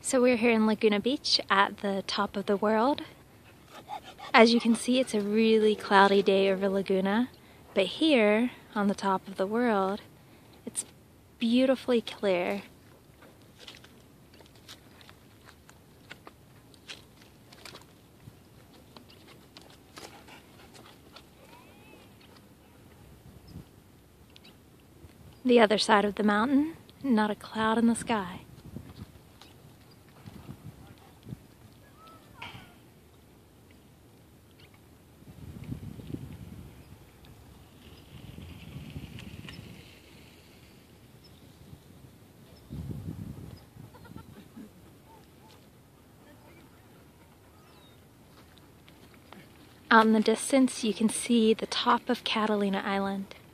So we're here in Laguna Beach at the top of the world. As you can see, it's a really cloudy day over Laguna, but here on the top of the world, it's beautifully clear. The other side of the mountain, not a cloud in the sky. Out in the distance, you can see the top of Catalina Island.